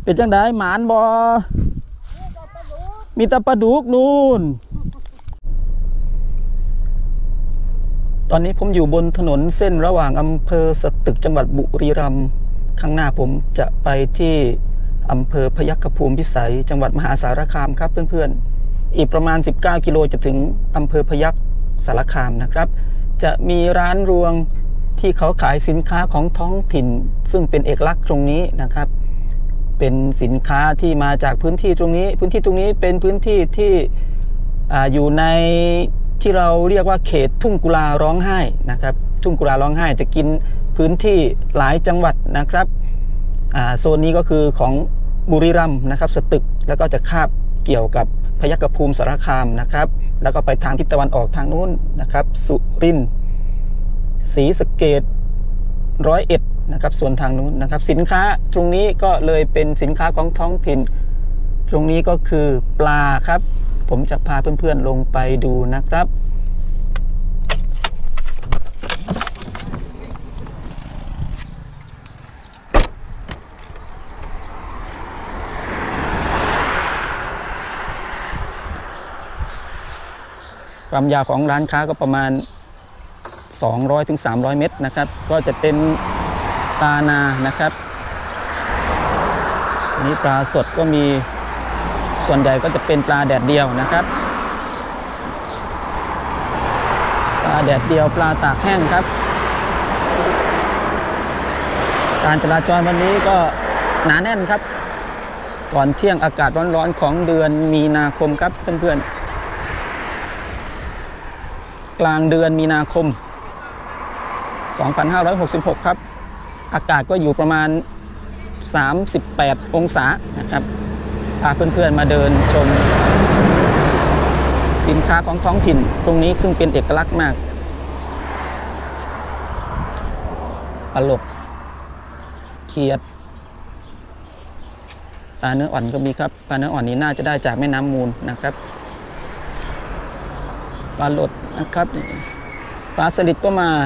เป็นจังไดหมานบ่มีตะปลาดุกนู่นตอนนี้ผมอยู่บนถนนเส้นระหว่างอำเภอสตึกจังหวัดบุรีรัมย์ข้างหน้าผมจะไปที่อำเภอพยัคฆภูมิพิสัยจังหวัดมหาสารคามครับเพื่อนๆอีกประมาณ19กิโลจะถึงอำเภอพยัคฆสารคามนะครับจะมีร้านรวงที่เขาขายสินค้าของท้องถิ่นซึ่งเป็นเอกลักษณ์ตรงนี้นะครับเป็นสินค้าที่มาจากพื้นที่ตรงนี้เป็นพื้นที่ที่อยู่ในที่เราเรียกว่าเขตทุ่งกุลาร้องไห้นะครับทุ่งกุลาร้องไห้จะกินพื้นที่หลายจังหวัดนะครับโซนนี้ก็คือของบุรีรัมย์นะครับสตึกแล้วก็จะคาบเกี่ยวกับพยัคฆภูมิสารคามนะครับแล้วก็ไปทางทิศตะวันออกทางนู้นนะครับสุรินทร์ศรีสะเกษ101นะครับส่วนทางนู้นนะครับสินค้าตรงนี้ก็เลยเป็นสินค้าของท้องถิ่นตรงนี้ก็คือปลาครับผมจะพาเพื่อนๆลงไปดูนะครับความยาวของร้านค้าก็ประมาณ200-300 เมตรนะครับก็จะเป็นปลานานะครับอันนี้ปลาสดก็มีส่วนใหญ่ก็จะเป็นปลาแดดเดียวนะครับปลาแดดเดียวปลาตากแห้งครับการจราจรวันนี้ก็หนาแน่นครับก่อนเที่ยงอากาศร้อนๆของเดือนมีนาคมครับเพื่อนๆกลางเดือนมีนาคม2566ครับอากาศก็อยู่ประมาณ38องศานะครับพาเพื่อนๆมาเดินชมสินค้าของท้องถิ่นตรงนี้ซึ่งเป็นเอกลักษณ์มากปลาหลดเขียดปลาเนื้ออ่อนก็มีครับปลาเนื้ออ่อนนี้น่าจะได้จากแม่น้ำมูลนะครับปลาหลดนะครับปลาสลิดก็มา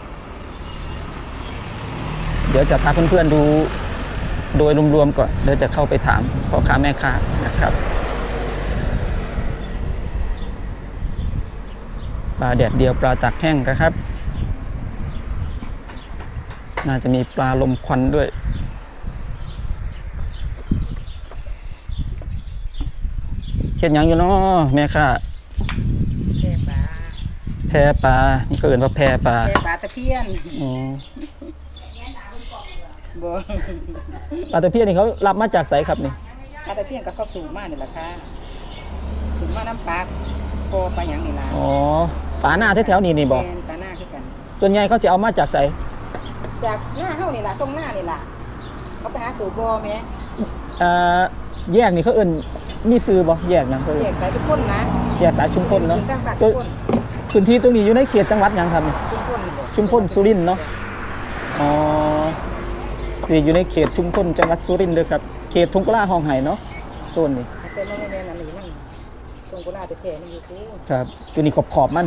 เดี๋ยวจะพาเพื่อนๆดูโดยรวมๆก่อนเดี๋ยวจะเข้าไปถามพ่อค้าแม่ค้านะครับปลาแดดเดียวปลาตากแห้งนะครับน่าจะมีปลาลมควันด้วยเช่นยังอยู่เนาะแม่ค้าแพปลานี่ก็เอื่นว่าแพปลาตะเพียนปลาตะเพียนนี่เขารับมาจากไสครับนี่ปลาตะเพียนก็เข้าสูงมากนี่แหละค่ะสูงมากน้ำปลาโปปลาหยังนี่ล่ะอ๋อปลาหน้าแถวๆนี้นี่บอกปลาหน้าคือกันส่วนใหญ่เขาจะเอามาจากไสจากหน้าเฮานี่ล่ะตรงหน้านี่ล่ะเขาไปหาสูบบ่แม่แยกนี่เขาเอิ้นมีซื้อบ่แยกหยังเขาแยกสายชุมพลนะแยกสายชุมพลเนาะพื้นที่ตรงนี้อยู่ในเขตจังหวัดหยังครับชุมพลสุรินทร์เนาะอ๋ออยู่ในเขตชุมพลจังหวัดสุรินทร์เลยครับเขตทุ่งกุลาห้องไห่เนาะโซนนี้แต่ไม่แม่นอันนี้มันทุ่งกุลาแต่แท้มันอยู่ที่ครับตัวนี้ขอบมัน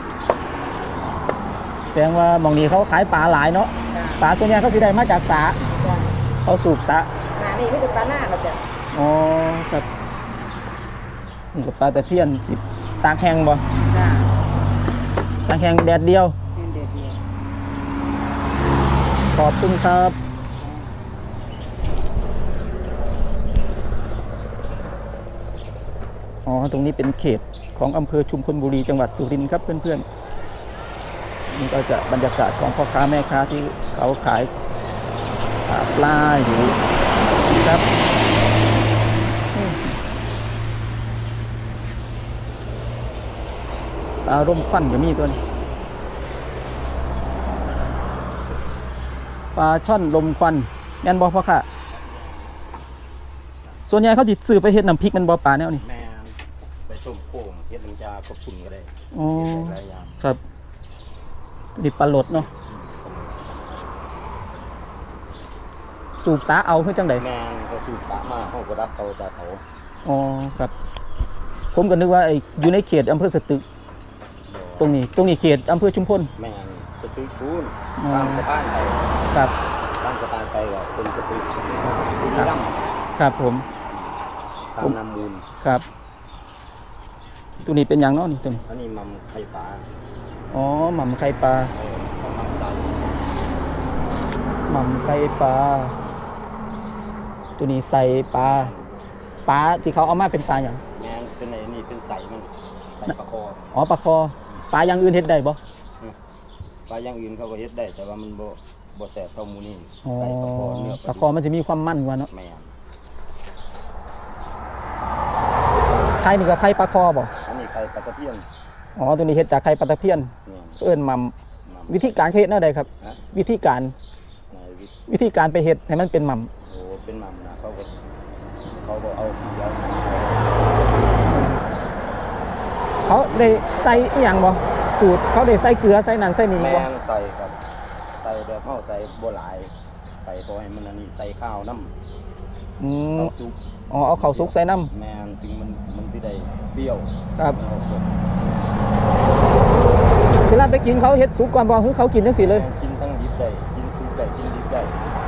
แสดงว่ามองนี้เขาขายปลาหลายเนาะปลาส่วนใหญ่เขาสิได้มาจากสาเขาสูบสานี่ไม่ถึงปลาหน้าเราจะอ๋อครับนี่กับปลาตะเพียนสิตากแห้งบ่ตากแห้งแดดเดียวขอบคุณครับอ๋อตรงนี้เป็นเขตของอำเภอชุมพลบุรีจังหวัดสุรินทร์ครับเพื่อนๆนี่ก็จะบรรยากาศของพ่อค้าแม่ค้าที่เขาขายปลาอยู่ครับปลาร่มควันก็มีตัวนี้ปลาช่อนลมควันแม่นบ่พ่อค่ะส่วนใหญ่เขาจิซื้อไปเฮ็ดน้ำพริกมันบ่ปลาแนวนี้แม่ไปต้มโค้งเฮ็ดน้ำยาก็ปุ่นก็ได้อ๋อครับนี่ปลาหลดเนาะสูบสาเอาคือจังได๋แม่ก็สูบสามาเฮาก็รับเตาจากเขาอ๋อครับผมก็นึกว่าไอ้อยู่ในเขตอำเภอสตึกตรงนี้เขตอำเภอชุมพลแม่สตึกคูนตามสะพานไปครับตามสะพานไปก็เป็นสตึกบุรีรัมย์ครับผมตามน้ำมูลครับตัวนี้เป็นอย่างเนาะนี่ตัวนี้อันนี้มัมไข่ปลาอ๋อหม่ำไข่ปลาของมัมใส่หม่ำไข่ปลาตัวนี้ใส่ปลาที่เขาเอามาเป็นปลาอย่างแมงเป็นไอ้นี่เป็นใสมันใส่ปลาคออ๋อปลาคอปลาอย่างอื่นเฮ็ดได้บ่ปลาอย่างอื่นเขาก็เฮ็ดได้แต่ว่ามันบ่แซ่บเท่าหมูนี่อ๋อใส่ปลาคอเนื้อปลาคอมันจะมีความมันกว่าเนาะแม่นไข่นี่ก็ไข่ปลาคอบ่อันนี้ไข่ปลาตะเพียนอ๋อตัวนี้เฮ็ดจากไข่ปลาตะเพียนเนี่ยเอิ้นหม่มัมำวิธีการเฮ็ดแนวใดครับฮะวิธีการนายวิทย์วิธีการไปเฮ็ดให้มันเป็นหม่โอ้เป็นมัมนะเขาก็เอาขี้เอาำเขาได้ใส่อีหยังบ่สูตรเขาได้ใส่เกลือใส่นั่นใส่นี่แมบ่งใส่ครับใส่แบบเฮาใส่บ่หลายใส่พอให้มันอันนี้ใส่ข้าวน้ำอืมข้าวซุปอ๋อเอาข้าวสุกใส่น้ำแมงถึงมันสิได้เปรี้ยวครับเอาสดเวลาไปกินเขาเฮ็ดสุกก่อนบ่คือเขากินจังซี่เลยกินทั้งดิบได้กินซุปได้กินดิบได้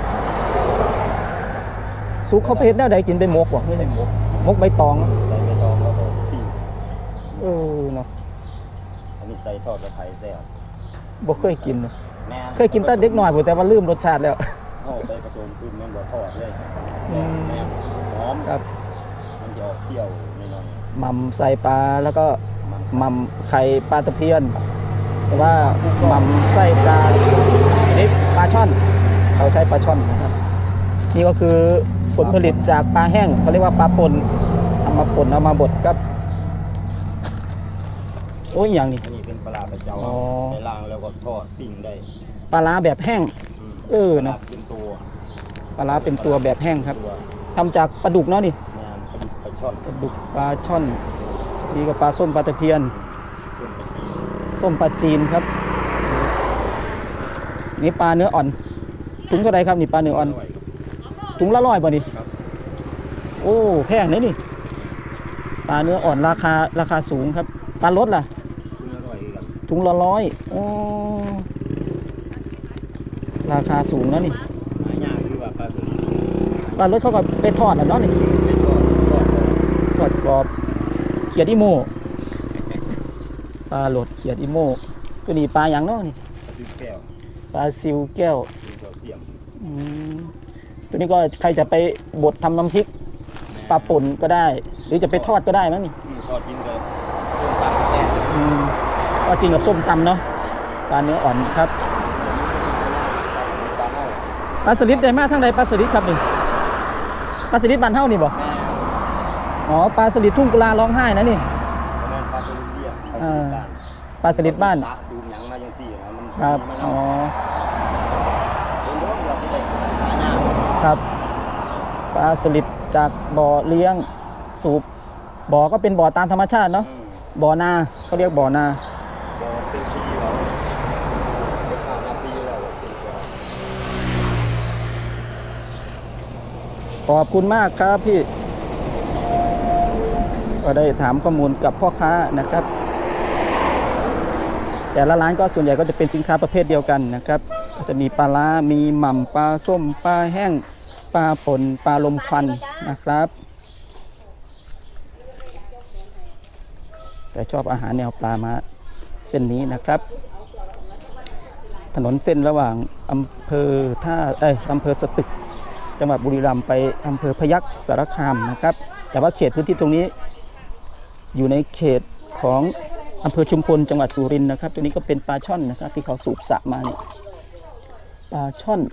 สุกเขาไปเฮ็ดแนวใดกินไปหมกบ่ใส่หมกหมกใบตองใส่ใบตองแล้วก็ปิ้งเออเนาะอันนี้ใส่ทอดกระไข่แซ่บบ่เคยกินเนอะแม่เคยกินแต่เด็กน้อยพุ่นแต่ว่าลืมรสชาติแล้วเอาไปผสมขึ้นแม่นบ่ทอดเลยอืมแม่นหอมครับมันจะออกเปรี้ยวนิดหน่อยหม่ำใส่ปลาแล้วก็มันหม่ำไข่ปลาตะเพียนหรือว่าหม่ำไส้ปลานี่ปลาช่อน เขาใช้ปลาช่อนนะครับ นี่ก็คือผลผลิตจากปลาแห้งเขาเรียกว่าปลาป่นเอามาป่นเอามาบดครับโอ้ยอย่างนี้อันนี้เป็นปลาร้าปลาเจ้าอ๋อไปล้างแล้วก็ทอดปิ้งได้ปลาร้าแบบแห้งมเออเนอะเป็นตัวปลาร้าเป็นตัวแบบแห้งครับตัวทำจากปลาดุกเนาะนี่งานปลาช่อนปลาดุกปลาช่อนนี่ก็ปลาส้มปลาตะเพียนต้นตะกี้ส้มปลาจีนครับ นี่ปลาเนื้ออ่อนถุงเท่าไหรครับนี่ปลาเนื้ออ่อนร่อยครับถุงละ100บ่นี่ครับโอ้แพงเลยนี่ปลาเนื้ออ่อนราคาสูงครับปลารสล่ะคุณอร่อยครับถุงละ100โอ้ราคาสูงนะนี่หายากคือว่าปลาสลิดปลารสเขาก็ไปทอดอ่ะเนาะนี่เป็นทอดทอดกรอบเขียดอีโมปลาโหลดเขียดอีโมตัวนี้ปลาอย่างเนาะนี่ปลาซิวแก้วปลาซิวแก้วเป็นเจ้าเสียมอืมตัวนี้ก็ใครจะไปบดทำน้ำพริกปลาป่นก็ได้ หรือจะไปทอดก็ได้มั้งนี่ทอดกินเลยต้มตำแซ่บอืมก็กินกับส้มตำเนาะปลาเนื้ออ่อนครับปลาเน่าปลาสลิดได้มาทางใดปลาสลิดครับนี่ปลาสลิดบ้านเฮานี่บ่แม่อ๋อปลาสลิดทุ่งกุลาร้องไห้นะนี่แม่ปลาสลิดเบี้ยปลาสลิดบ้านตะดูหยังมาจังซี่นะมันครับมันอ๋อเป็นโดนว่าสิได้หายากครับปลาสลิดจากบ่อเลี้ยงสูบบ่อก็เป็นบ่อตามธรรมชาติเนาะบ่อนาเขาเรียกบ่อนาบ่เป็นปีแล้วเป็นข้าวนาปีแล้วเป็นตัวขอบคุณมากครับพี่ก็ได้ถามข้อมูลกับพ่อค้านะครับ แต่ละร้านก็ส่วนใหญ่ก็จะเป็นสินค้าประเภทเดียวกันนะครับก็จะมีปลาร้ามีหม่ำปลาส้มปลาแห้งปลาป่นปลาลมควันนะครับแต่ชอบอาหารแนวปลามาเส้นนี้นะครับ ถนนเส้นระหว่างอำเภออำเภอสตึกจังหวัดบุรีรัมย์ไปอำเภอพยัคฆ์สารคามนะครับแต่ว่าเขตพื้นที่ตรงนี้อยู่ในเขตของอำเภอชุมพลจังหวัดสุรินทร์นะครับตัวนี้ก็เป็นปลาช่อนนะครับที่เขาสูบสระมานี่ปลาช่อน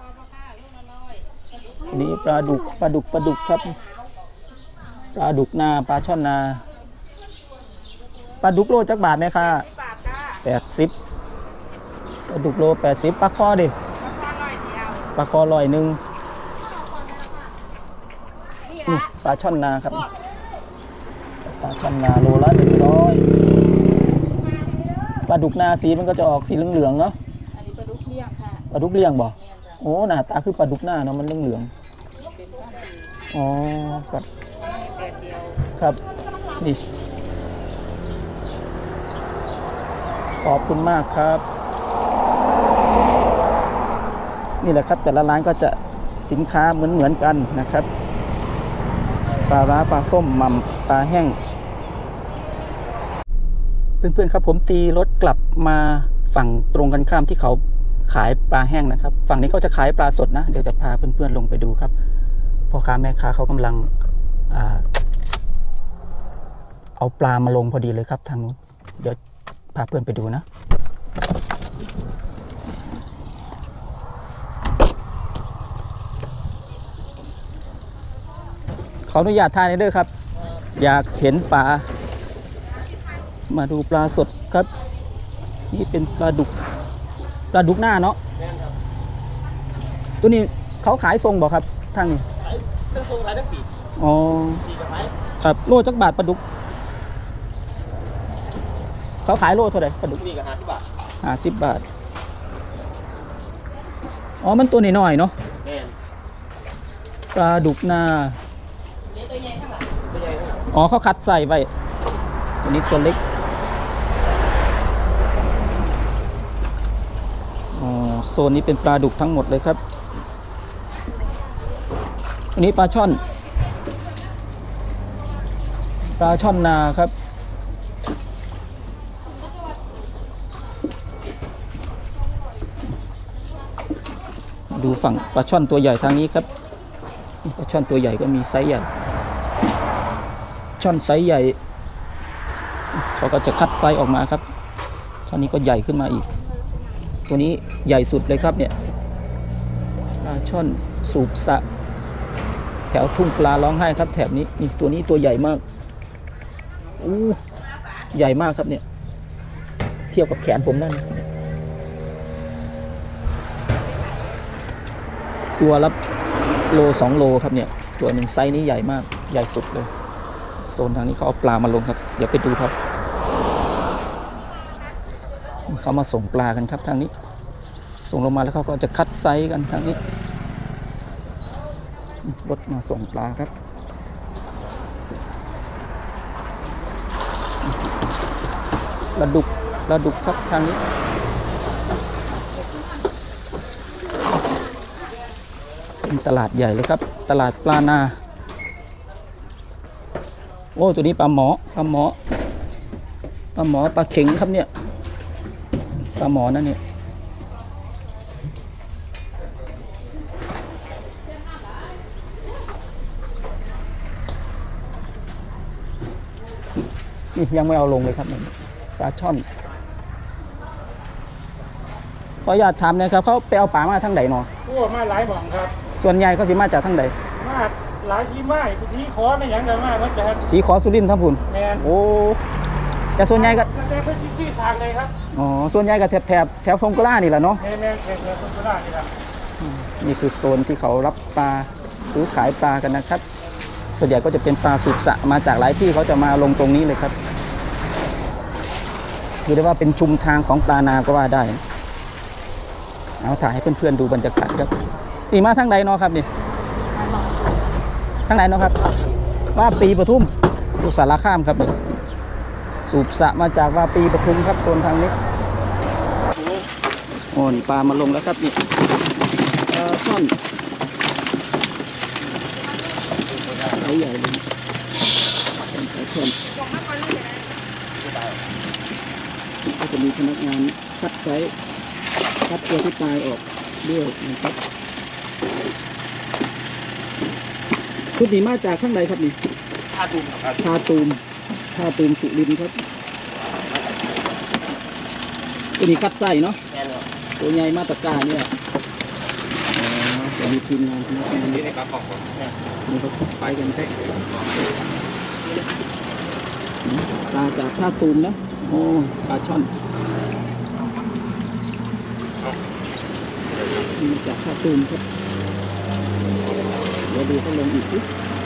นี่ปลาดุกครับปลาดุกนาปลาช่อนนาปลาดุกโลจักบาทไหมคะ80ปลาดุกโล80ปลาคอดิปลาคอ100นี่ปลาช่อนนาครับปลาช่อนนาโลละ100ปลาดุกนาสีมันก็จะออกสีเหลืองๆเนาะอันนี้ปลาดุกเลี้ยงค่ะปลาดุกเลี้ยงบ่โอ้หน้าตาคือปลาดุกหน้าเนาะมันเหลืองเป็นข้าวสีๆอ๋อครับแดดเดียวครับนี่ขอบคุณมากครับ นี่แหละครับแต่ละร้านก็จะสินค้าเหมือนกันนะครับปลาร้าปลาส้มหม่ำปลาแห้งเพื่อนๆครับผมตีรถกลับมาฝั่งตรงกันข้ามที่เขาขายปลาแห้งนะครับฝั่งนี้เขาจะขายปลาสดนะเดี๋ยวจะพาเพื่อนๆลงไปดูครับพ่อค้าแม่ค้าเขากำลังเอาปลามาลงพอดีเลยครับทางนู้นเดี๋ยวพาเพื่อนไปดูนะขออนุญาตถ่ายหน่อยเด้อครับอยากเห็นปลามาดูปลาสดครับนี่เป็นปลาดุกหน้าเนาะตัวนี้เขาขายทรงบอกครับทางนี้ทั้งทรงขายทั้งปีกอ๋อปีกกับไม้ครับโลจักบาทปลาดุกเขาขายโลเท่าไหร่ปลาดุกปีกกับ50 บาท 50 บาทอ๋อมันตัวน้อยๆเนาะแม่นปลาดุกหน้าตัวใหญ่ทั้งหลังตัวใหญ่ทั้งหลังอ๋อเขาคัดใส่ไว้ตัวนี้ตัวเล็กอ๋อโซนนี้เป็นปลาดุกทั้งหมดเลยครับอันนี้ปลาช่อนนาครับดูฝั่งปลาช่อนตัวใหญ่ทางนี้ครับปลาช่อนตัวใหญ่ก็มีไซส์ใหญ่ช่อนไซส์ใหญ่เขาก็จะคัดไซส์ออกมาครับท่านี้ก็ใหญ่ขึ้นมาอีกตัวนี้ใหญ่สุดเลยครับเนี่ยปลาช่อนสูบสะแถวทุ่งปลาร้องไห้ครับแถบนี้นี่ตัวนี้ตัวใหญ่มากอู้ใหญ่มากครับเนี่ยเทียบกับแขนผมได้ตัวละโล2 โลครับเนี่ยตัวหนึ่งไซส์นี้ใหญ่มากใหญ่สุดเลยโซนทางนี้เขาเอาปลามาลงครับเดี๋ยวไปดูครับเขามาส่งปลากันครับทางนี้ส่งลงมาแล้วเขาก็จะคัดไซส์กันทางนี้รถมาส่งปลาครับปลาดุกครับทางนี้เป็นตลาดใหญ่เลยครับตลาดปลานาโอ้ตัวนี้ปลาหมอปลาเข็งครับเนี่ยปลาหมอนั่นเนี่ยนี่ยังไม่เอาลงเลยครับปลาช่อนขออนุญาตถามนะครับเขาไปเอาปลามาทางไหนเนาะโอ้มาหลายหม่องครับส่วนใหญ่เขาสิมาจากทางไหนมาหลายที่มาสีขอไม่หยังกันมามันจะสีขอสุรินทร์ครับคุณแมนโอ้แต่ส่วนใหญ่ก็มันจะเป็นชื่อทางเลยครับอ๋อส่วนใหญ่ก็แถวทงกล้านี่แหละเนาะแมนแถวคนโคราชนี่ครับนี่คือโซนที่เขารับปลาซื้อขายปลากันนะครับส่วนใหญ่ก็จะเป็นปลาสูบสะมาจากหลายที่เขาจะมาลงตรงนี้เลยครับคือได้ว่าเป็นชุมทางของปลานาก็ว่าได้เอาถ่ายให้เพื่อนๆดูบรรยากาศครับนี่มาทางไหนเนาะครับนี่ทางไหนเนาะครับว่าปีปทุมอุสารคามครับสูบสะมาจากว่าปีปทุมครับโซนทางนี้โอ้นี่ปลามาลงแล้วครับนี่ช่อนไซส์ใหญ่เลยช่อนก็จะมีพนักงานคัดไซส์คัดตัวที่ตายออกด้วยนะครับชุดนี้มาจากข้างใดครับนี่ท่าตูมครับท่าตูมสุรินทร์ครับตัวนี้คัดไส้เนาะแม่นครับตัวใหญ่มาตรการเนี่ยจะมีทีมงานพนักงานนี่ในปลาของผมนี่เขาคัดไซส์กันแค่ปลาจากท่าตูมนะโอ้ปลาช่อนมาจากท่าตูมครับเดี๋ยวดูเขาลงอีกสิ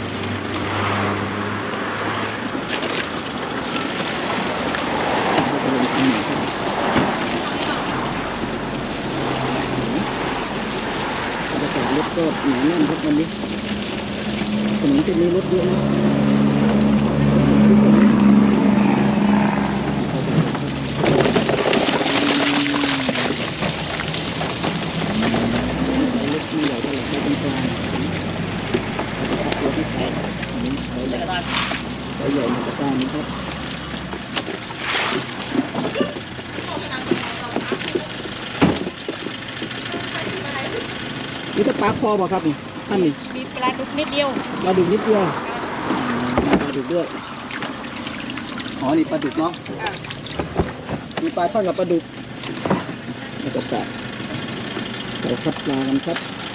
เขาจะลงทางไหนครับบรรยากาศรถก็หนาแน่นครับวันนี้ถนนเส้นนี้รถเยอะนะใส่รถไม่ใหญ่เท่าไหร่ใช้เป็นกลางรถที่แปดอันนี้ใส่นี่ก็ปลาคอบ่ครับนี่ท่านนี่มีปลาดุกนิดเดียวปลาดุกนิดเดียวปลาดุกด้วยอ๋อนี่ปลาดุกเนาะมีปลาช่อนกับปลาดุกบรรยากาศเราคัดปลากันครับ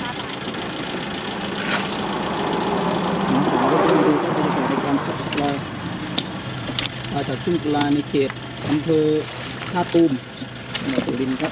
น้องสาวก็ต้องดูครับบรรยากาศในการคัดปลาจากทุ่งกุลาในเขตอำเภอท่าตูมจังหวัดสุรินทร์ครับ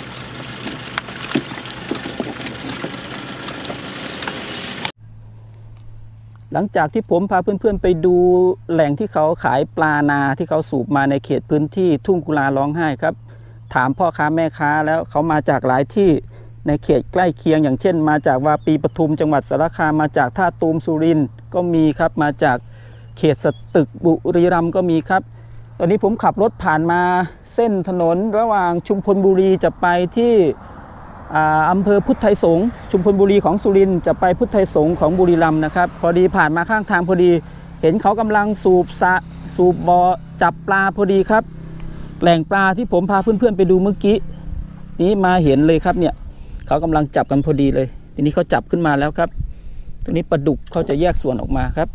หลังจากที่ผมพาเพื่อนๆไปดูแหล่งที่เขาขายปลานาที่เขาสูบมาในเขตพื้นที่ทุ่งกุลาร้องไห้ครับถามพ่อค้าแม่ค้าแล้วเขามาจากหลายที่ในเขตใกล้เคียงอย่างเช่นมาจากวาปีปทุมจังหวัดสารคามมาจากท่าตูมสุรินทร์ก็มีครับมาจากเขตสตึกบุรีรัมย์ก็มีครับตอนนี้ผมขับรถผ่านมาเส้นถนนระหว่างชุมพลบุรีจะไปที่อำเภอพุทธไทยสงฆ์ชุมพลบุรีของสุรินทร์จะไปพุทธไทยสงฆ์ของบุรีรัมย์นะครับพอดีผ่านมาข้างทางพอดีเห็นเขากำลังสูบบ่อจับปลาพอดีครับแหล่งปลาที่ผมพาเพื่อนๆไปดูเมื่อกี้นี้มาเห็นเลยครับเนี่ยเขากำลังจับกันพอดีเลยทีนี้เขาจับขึ้นมาแล้วครับตัวนี้ปลาดุกเขาจะแยกส่วนออกมาครับ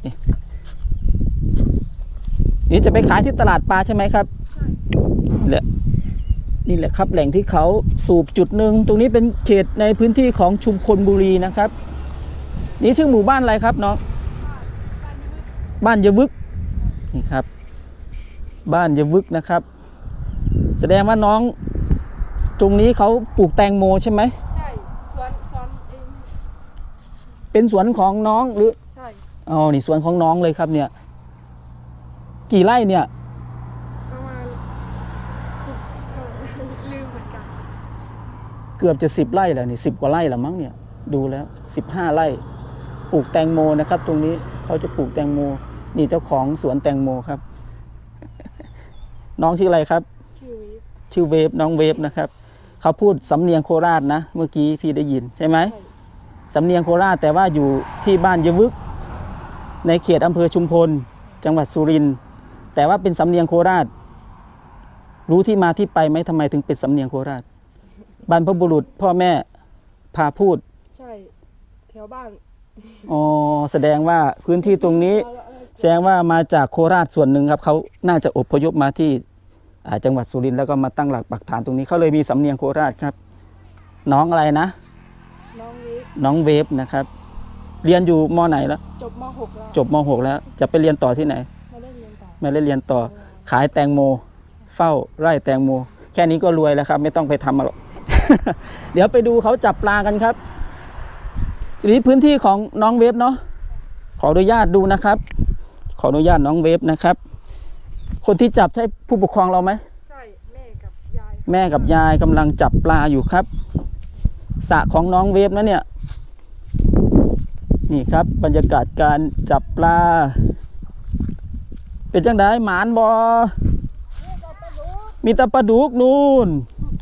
นี่จะไปขายที่ตลาดปลาใช่ไหมครับนี่แหละครับแหล่งที่เขาสูบจุดหนึ่งตรงนี้เป็นเขตในพื้นที่ของชุมพลบุรีนะครับนี่ชื่อหมู่บ้านอะไรครับน้องบ้านยะวึกนี่ครับบ้านยะวึกนะครับแสดงว่าน้องตรงนี้เขาปลูกแตงโมใช่ไหมใช่สวนเองเป็นสวนของน้องหรือใช่อ๋อนี่สวนของน้องเลยครับเนี่ยกี่ไร่เนี่ยประมาณ10ลืมเหมือนกันเกือบจะ10 ไร่แล้วนี่10 กว่าไร่แล้วมั้งเนี่ยดูแล้ว15 ไร่ปลูกแตงโมนะครับตรงนี้เขาจะปลูกแตงโมนี่เจ้าของสวนแตงโมครับ น้องชื่ออะไรครับชื่อเวฟน้องเวฟนะครับเขาพูดสำเนียงโคราชนะเมื่อกี้พี่ได้ยินใช่ไหมสำเนียงโคราชแต่ว่าอยู่ที่บ้านยะวึกในเขตอำเภอชุมพลจังหวัดสุรินทร์แต่ว่าเป็นสำเนียงโคราชรู้ที่มาที่ไปไหมทำไมถึงเป็นสำเนียงโคราชบรรพบุรุษพ่อแม่พาพูดใช่แถวบ้านอ๋อแสดงว่าพื้นที่ตรงนี้แสดงว่ามาจากโคราชส่วนหนึ่งครับเขาน่าจะอพยพมาที่จังหวัดสุรินทร์แล้วก็มาตั้งหลักปักฐานตรงนี้เขาเลยมีสำเนียงโคราชครับน้องอะไรนะน้องเวฟนะครับเรียนอยู่ม.ไหนแล้วจบม.6แล้วจบม.6แล้วจะไปเรียนต่อที่ไหนไม่ได้เรียนต่อขายแตงโมเฝ้าไร่แตงโมแค่นี้ก็รวยแล้วครับไม่ต้องไปทำหรอก เดี๋ยวไปดูเขาจับปลากันครับทีนี้พื้นที่ของน้องเวฟเนาะขออนุญาตดูนะครับขออนุญาตน้องเวฟนะครับคนที่จับใช่ผู้ปกครองเราไหมใช่แม่กับยายกำลังจับปลาอยู่ครับสระของน้องเวฟนะเนี่ยนี่ครับบรรยากาศการจับปลาเป็นจังไดหมานบอมีแต่ปลาดุกนู่น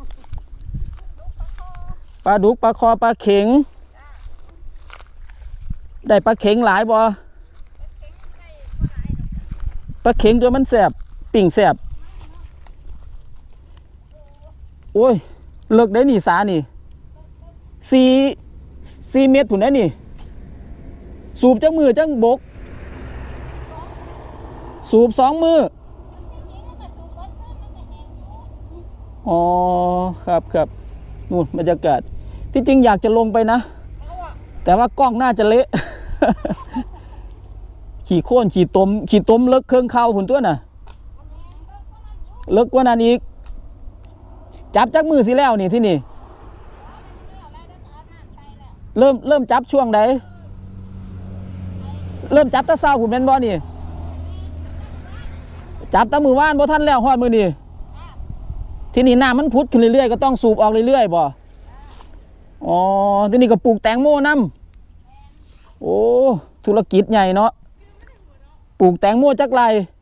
ปลาดุกปลาคอปลาเข็งได้ปลาเข็งหลายบอปลาเข็งตัวมันแสบปิ่งแสบโอ้ยเลิกได้หนีสานี่4 เมตรผุนได้นี่สูบจังมือจังบกสูบ2 มืออ๋อครับนู่นบรรยากาศที่จริงอยากจะลงไปนะแต่ว่ากล้องน่าจะเละ ขี่โค่นขี่ตมเลิกเครื่องเข้าหุ่นตัวน่ะเลิกกว่านั้นอีกจับจักมือสิแล้วนี่ที่นี่เริ่มจับช่วงใดเริ่มจับตะเศร้าหุ่นเป็นบ่นี่จับตะมือว่านบ่ท่านแล้วฮอดมือนี่ที่นี่น้ำมันพุดขึ้นเรื่อยๆก็ต้องสูบออกเรื่อยๆบ่อ๋อที่นี่ก็ปลูกแตงโมน้ำโอ้ธุรกิจใหญ่เนาะปลูกแตงโมจักไร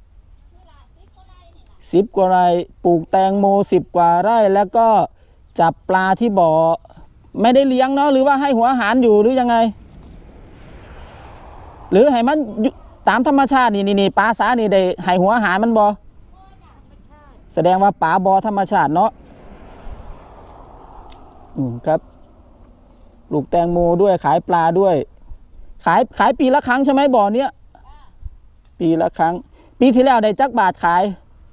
10 กว่าไร่ปลูกแตงโม10 กว่าไร่แล้วก็จับปลาที่บ่อไม่ได้เลี้ยงเนาะหรือว่าให้หัวอาหารอยู่หรือยังไงหรือให้มันตามธรรมชาตินี่ปลาสานี่ได้ให้หัวอาหารมันบ่แสดงว่าปลาบ่อธรรมชาติเนาะครับปลูกแตงโมด้วยขายปลาด้วย ขายปีละครั้งใช่ไหมบ่อเนี้ยปีละครั้ง ปีที่แล้วได้จักบาทขาย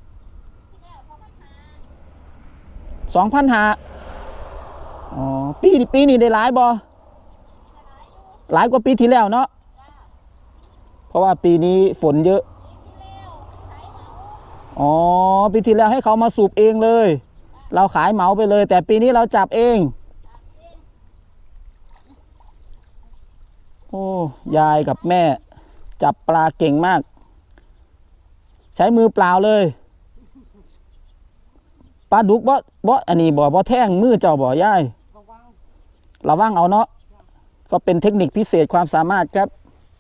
2,500อ๋อปีนี้ได้หลายบ่หลายกว่าปีที่แล้วเนาะเพราะว่าปีนี้ฝนเยอะอ๋อปีที่แล้วให้เขามาสูบเองเลยเราขายเหมาไปเลยแต่ปีนี้เราจับเองโอ้ยายกับแม่จับปลาเก่งมากใช้มือเปล่าเลยปลาดุกบ่อันนี้บ่แท่งมือเจ้าบ่ยายระวังเอาเนาะก็เป็นเทคนิคพิเศษความสามารถครับ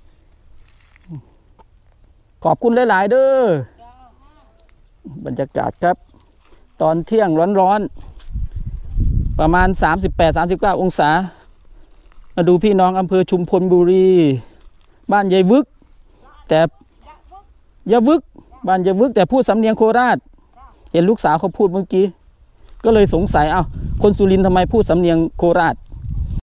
ขอบคุณหลายๆเด้อบรรยากาศครับตอนเที่ยงร้อนๆประมาณ 38-39 องศามาดูพี่น้องอำเภอชุมพลบุรีบ้านยายวึกแต่ยาวึกบ้านยาวึกแต่พูดสำเนียงโคราชเห็นลูกสาวเขาพูดเมื่อกี้ก็เลยสงสัยคนสุรินทร์ทำไมพูดสำเนียงโคราช